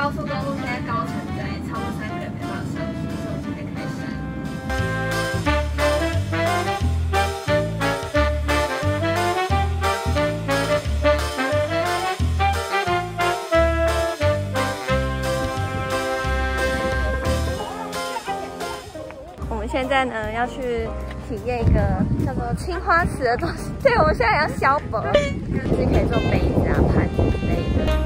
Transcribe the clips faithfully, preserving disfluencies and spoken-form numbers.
高速公路现在高层在超过三个人没办法上去，所以我才会开山。我们现在呢要去体验一个叫做青花瓷的东西。对，我们现在要削薄，就是可以做杯子啊、盘子之类的。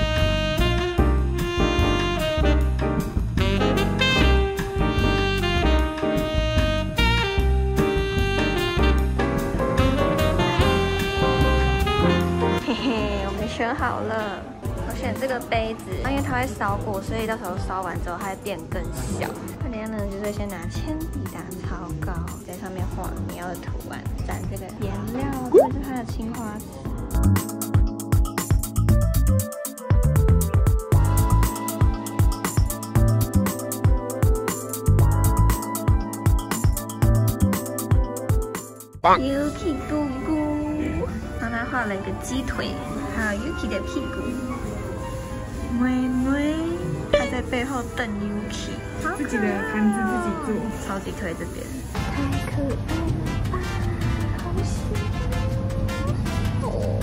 选好了，我选这个杯子，因为它会烧过，所以到时候烧完之后它会变更小。那等下呢，就是先拿铅笔打草稿，在上面画你要的图案，蘸这个颜料，这是它的青花瓷。Yuki 姑姑，帮他画了一个鸡腿。 还有 Yuki 的屁股，妹妹，她在背后瞪 Yuki， 自己的盘子自己做， 超级推这边，太可爱了，好喜欢哦！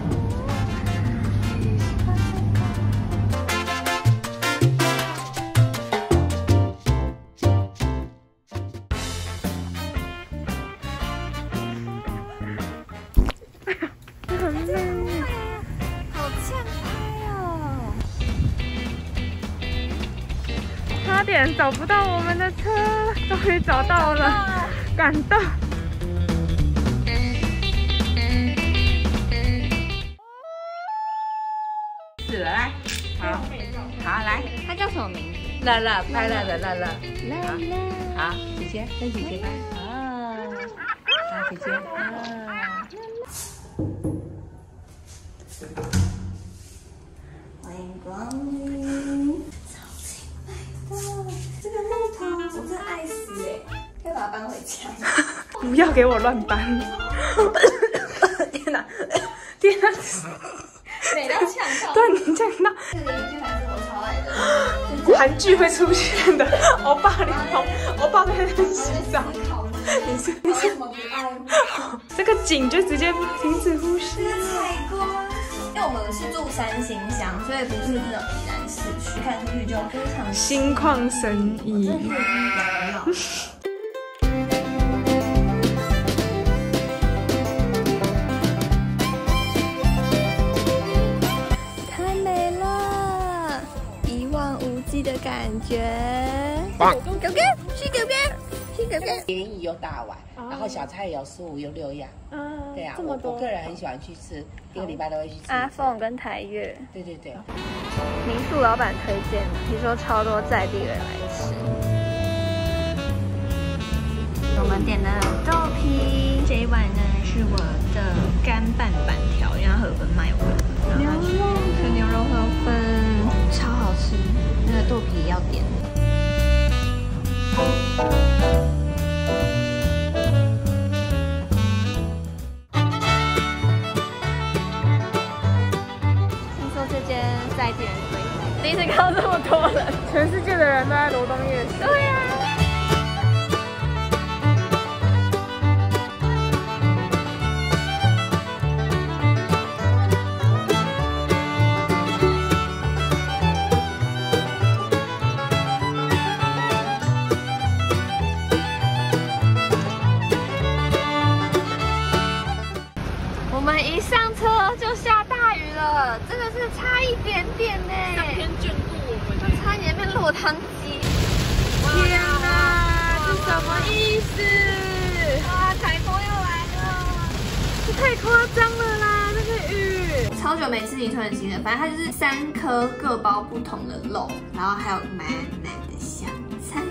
很累。 差点找不到我们的车，终于找到了，感动。 是了，来，好，好来， 它叫什么名字？ 乐乐，快乐的乐乐， 乐乐。 好，姐姐跟姐姐拍，啊，来姐姐，啊。 欢迎光临。 这个木头我真的爱死哎！可以把它搬回家。 不要给我乱搬！天哪！天哪！ 美到呛到。 对你呛到。 这个邻居还是我超爱的。 韩剧会出现的，欧巴脸红，欧巴在那边洗澡。你是你是什么不爱？这个景就直接停止呼吸。 采光。因为我们是住三星乡，所以不是那种宜兰市区，看出去就非常心旷神怡。 真的养老。太美了，一望无际的感觉。狗狗，去狗狗，去狗狗。 便宜又大碗，然后小菜有十五有六样。嗯，对啊，我我个人很喜欢去吃，一个礼拜都会去吃。 阿凤跟台月， 对对对。 民宿老板推荐，听说超多在地人来吃。我们点的豆皮，这一碗呢是我的干拌板条，因为它河粉卖完了，然后牛肉，是牛肉河粉，超好吃。那个豆皮也要点。在地人推荐，第一次看到这么多人， 全世界的人都在罗东夜市。 对呀、啊。我们一上车就下大雨了，真的是差一点点呢。 上天眷顾我们， 就差一点变落汤鸡。 天哪，这什么意思？ 哇，台风又来了， 这太夸张了啦！那个雨， 超久没吃林村心了，反正它就是三颗各包不同的肉，然后还有满满的香菜。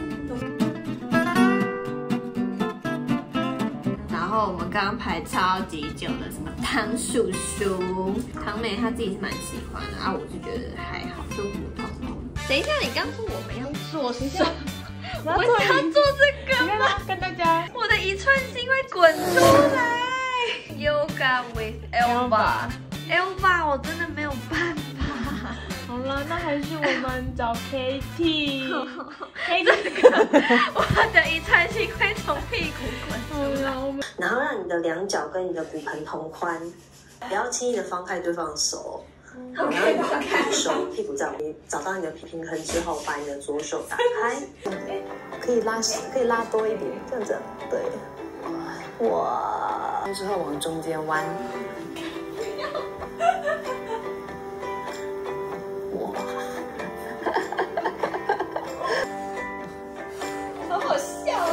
然后我们刚刚排超级久的，什么汤叔叔、唐美，她自己是蛮喜欢的，啊，我是觉得还好，就普通通。等一下，你刚说我们要做什么？我们要做这个吗？ 跟大家， 我的一串心会滚出来。Yoga with Elva，Elva， 我真的没有办法。 好啦， 吗？那还是我们找 Kitty。Kitty， 我的遗传性会从屁股滚出来。 然后让你的两脚跟你的骨盆同宽，不要轻易的放开对方的手。好，然后你的手屁股在你找到你的平衡之后，把你的左手打开，可以拉可以拉多一点，这样子，对。哇，之后往中间弯。哇，好好笑，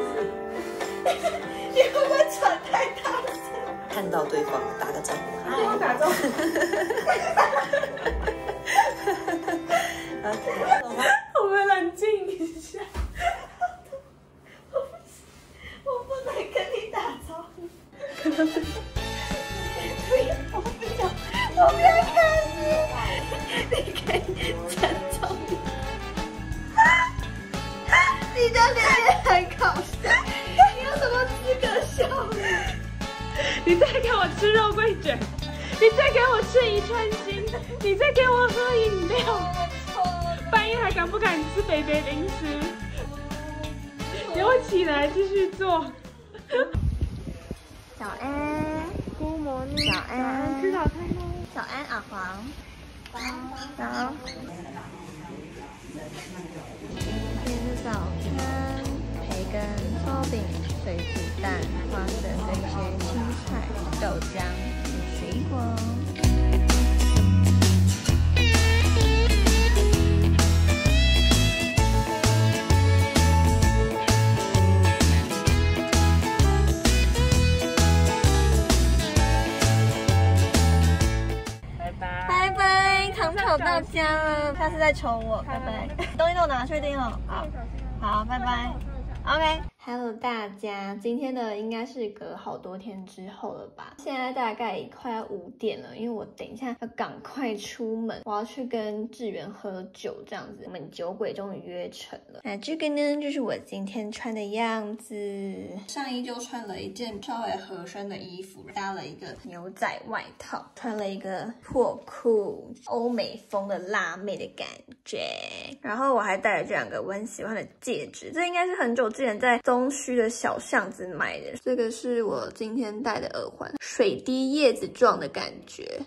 你会不会喘太大声？看到对方打个招呼， 对我打招呼。 OK， 我们冷静一下。 我不能跟你打招呼。我不想，我不要看你。你可以站中间。你的脸也很搞笑，你有什么资格笑呢？ 你再给我吃肉桂卷，你再给我吃一串心，你再给我喝饮料，半夜还敢不敢吃北北零食？给我起来继续做。 早安 ，Good morning， 早安， 吃早餐喽。 早安，阿黄。早。今天是早餐，培根、烧饼、水煮蛋、花生跟一些青菜、豆浆与水果。拜拜，糖炒到家了，下次再求我，拜拜。东西都拿，确定哦。好，好，拜拜。OK。Hello 大家，今天呢应该是隔好多天之后了吧？现在大概快要五点了，因为我等一下要赶快出门，我要去跟志源喝酒，这样子，我们酒鬼终于约成了。那这个呢，就是我今天穿的样子，上衣就穿了一件稍微合身的衣服，搭了一个牛仔外套，穿了一个破裤，欧美风的辣妹的感觉。然后我还戴了这两个我很喜欢的戒指，这应该是很久之前在东区的小巷子买的。这个是我今天戴的耳环，水滴叶子状的感觉。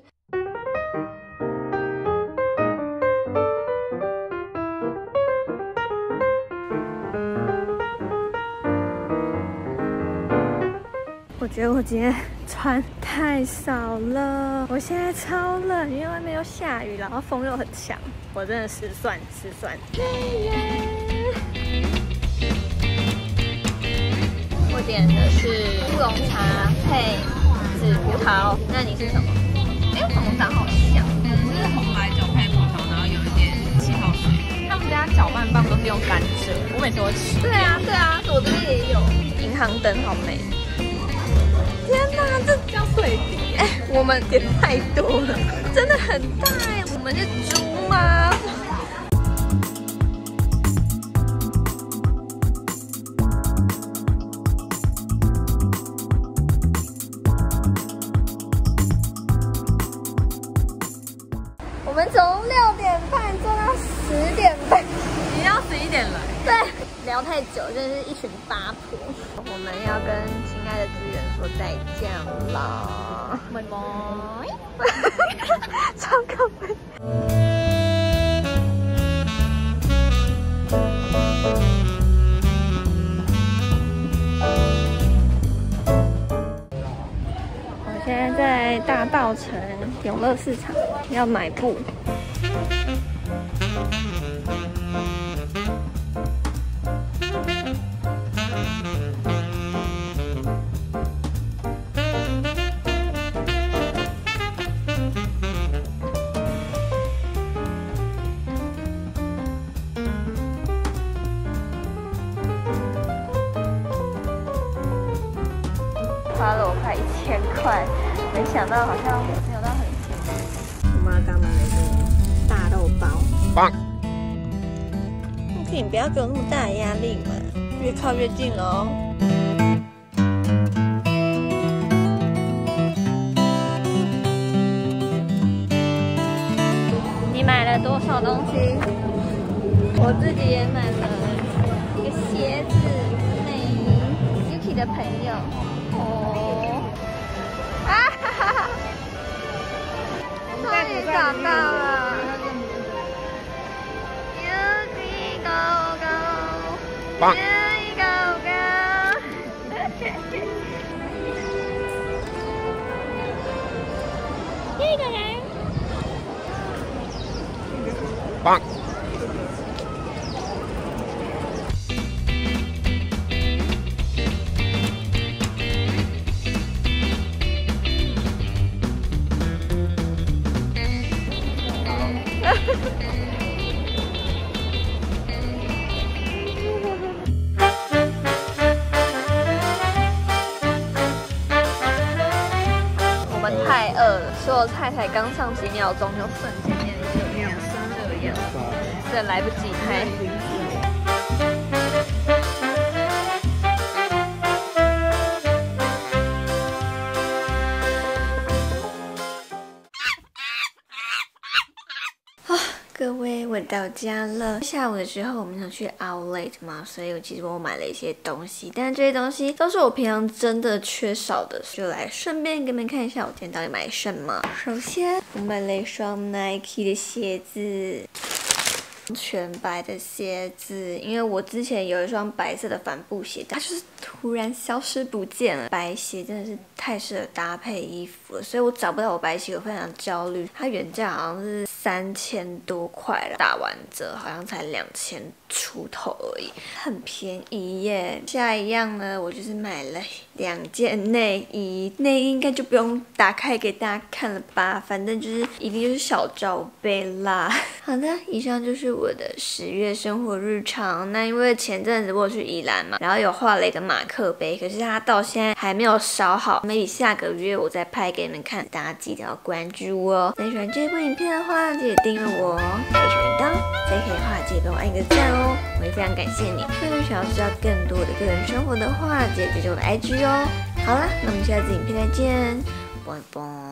我觉得我今天穿太少了，我现在超冷，因为外面又下雨，然后风又很强，我真的失算失算。我点的是乌龙茶配紫葡萄，那你是什么？哎，怎么长好像？ 我是红白酒配葡萄，然后有一点气泡水。 他们家搅拌棒都是用甘蔗，我每次都会吃。 对啊，对啊，我这边也有。银行灯好美。天哪，这叫水滴！哎，我们点太多了，真的很大哎，我们是猪吗？我们从六点半做到十点半， 已经要十一点了。 对，聊太久，真的是一群八婆。我们要跟亲爱的志源说再见了，拜拜。超可悲。我现在在大稻埕永乐市场要买布。花了我快一千块，没想到好像没有到很便宜。我妈刚买了一个大肉包，棒！可以不要给我那么大的压力嘛，越靠越近了哦。 你买了多少东西？我自己也买了一个鞋子、内衣 ，Yuki 的朋友。哦，啊哈哈哈！终于找到了 ，Yuki go go，Yuki go go。一个人。棒。我们太饿了，所有菜才刚上几秒钟，就瞬间变得有点这样，这来不及拍。各位，我到家了。下午的时候，我们想去 Outlet 嘛，所以我其实我买了一些东西，但是这些东西都是我平常真的缺少的，就来顺便给你们看一下我今天到底买什么。首先，我买了一双 Nike 的鞋子。全白的鞋子，因为我之前有一双白色的帆布鞋，它就是突然消失不见了。白鞋真的是太适合搭配衣服了，所以我找不到我白鞋，我非常焦虑。它原价好像是三千多块了，打完折好像才两千出头而已，很便宜耶。下一样呢，我就是买了两件内衣，内衣应该就不用打开给大家看了吧，反正就是一定就是小罩杯啦。好的，以上就是我的十月生活日常。那因为前阵子我有去宜兰嘛，然后有画了一个马克杯，可是它到现在还没有烧好 ，maybe 下个月我再拍给你们看，大家记得要关注哦。那喜欢这部影片的话，记得订阅我，开小铃铛，再可以的话记得帮我按个赞哦，我会非常感谢你。如果想要知道更多的个人生活的话，记得追踪我的 I G 哦。好啦，那我们下次影片再见，拜拜。